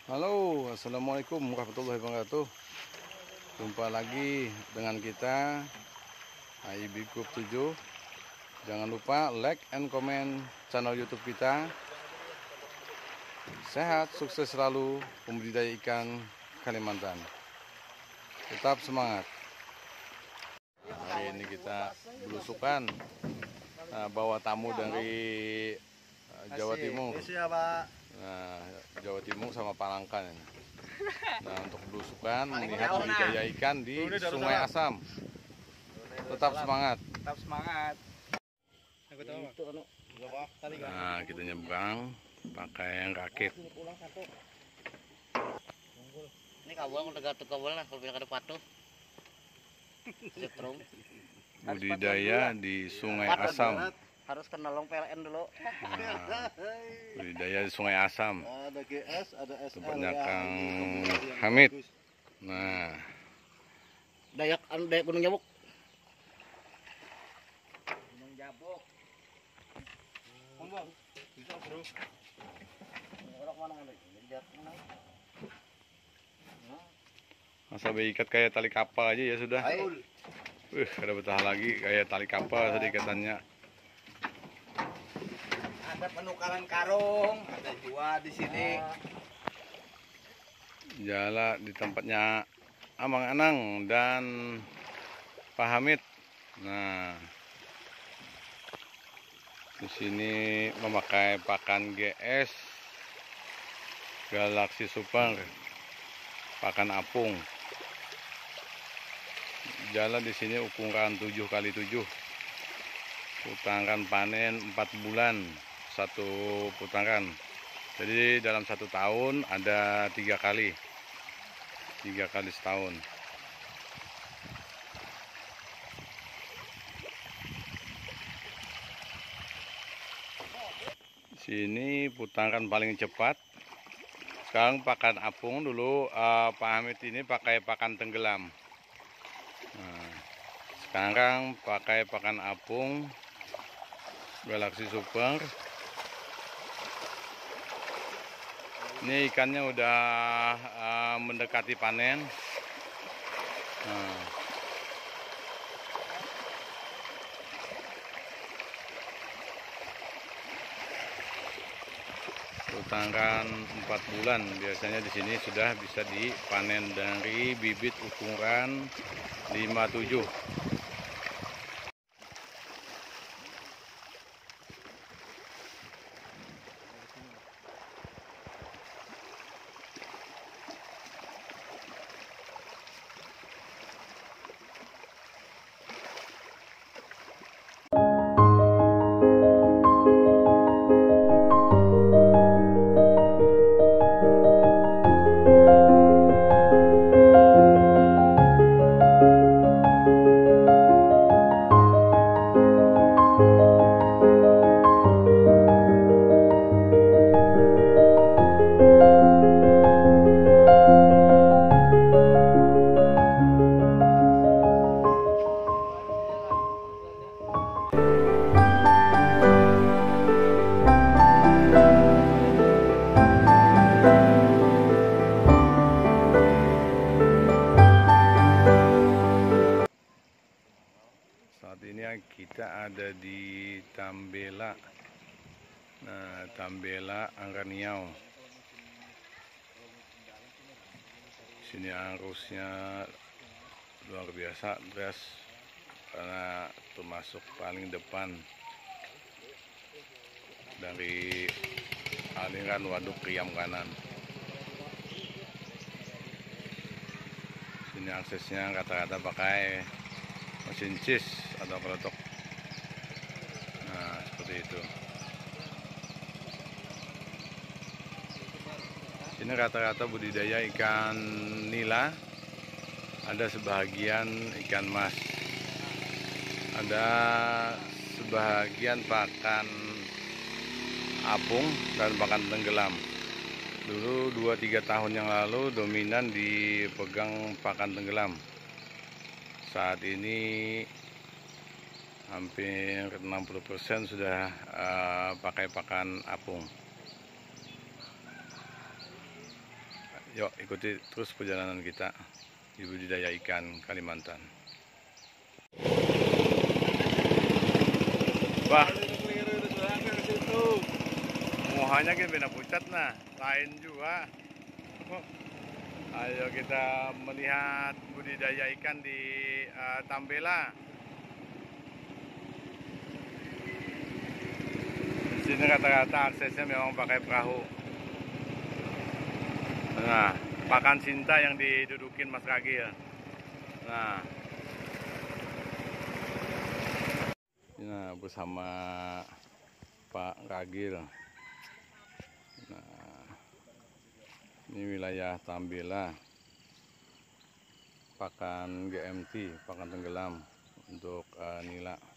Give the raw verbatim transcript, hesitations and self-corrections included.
Halo, assalamualaikum warahmatullahi wabarakatuh. Jumpa lagi dengan kita I B Group tujuh. Jangan lupa like and comment channel YouTube kita. Sehat, sukses selalu pembudidaya ikan Kalimantan. Tetap semangat. Hari ini kita belusukan nah, bawa tamu dari uh, Jawa Timur. Nah, Jawa Timur sama Palangka. Nah, untuk belusukan melihat budidaya ikan di Sungai Asam. Tetap semangat. Tetap semangat. Nah, kita nyebrang pakai rakit. Ini kawal udah gatuk kawal lah kalau bilang ada patuh. Setrum. Budidaya di Sungai Asam. Harus kena long P L N dulu. Nah, budidaya di Sungai Asam. Ada G S, ada S L. Tempatnya Kang Hamid. Nah, Dayak anu Dayak Gunung Jabuk. Gunung Jabuk. Ngomong. Bisa, Bro. Orang mana mana? masa ikat kayak tali kapal aja ya sudah. Wih, ada betah lagi kayak tali kapal tadi katanya. Ada penukaran karung, ada dua di sini. Jala di tempatnya Amang Anang dan Pak Hamid. Nah, di sini memakai pakan G S Galaxy Super, pakan apung. Jala di sini ukuran tujuh kali tujuh. Putaran panen empat bulan satu putaran. Jadi dalam satu tahun ada tiga kali. Tiga kali setahun. Sini putaran paling cepat. Sekarang pakan apung, dulu uh, Pak Hamid ini pakai pakan tenggelam. Nah, sekarang pakai pakan apung Galaxy Super. Ini ikannya udah uh, mendekati panen. Nah, putaran empat bulan biasanya di sini sudah bisa dipanen dari bibit ukuran lima puluh tujuh. Saat ini kita ada di Tambela. Nah, Tambela Angraniau. Sini arusnya luar biasa, deras karena termasuk paling depan dari aliran waduk Riam kanan. Sini aksesnya rata-rata pakai mesin cis atau kelotok. Nah, seperti itu. Sini rata-rata budidaya ikan nila. Ada sebahagian ikan mas. Ada sebahagian pakan apung dan pakan tenggelam. Dulu dua tiga tahun yang lalu dominan dipegang pakan tenggelam. Saat ini hampir enam puluh persen sudah uh, pakai pakan apung. Yuk ikuti terus perjalanan kita di budidaya ikan Kalimantan. Wah, muhanya kan beda pucat nah, lain juga. Ayo kita melihat budidaya ikan di uh, Tambela. Di sini rata-rata aksesnya memang pakai perahu. Nah, pakan Sinta yang didudukin Mas Ragil. Nah, nah bersama Pak Ragil. Nah, ini wilayah Tambela, pakan G M T, pakan tenggelam untuk uh, nila.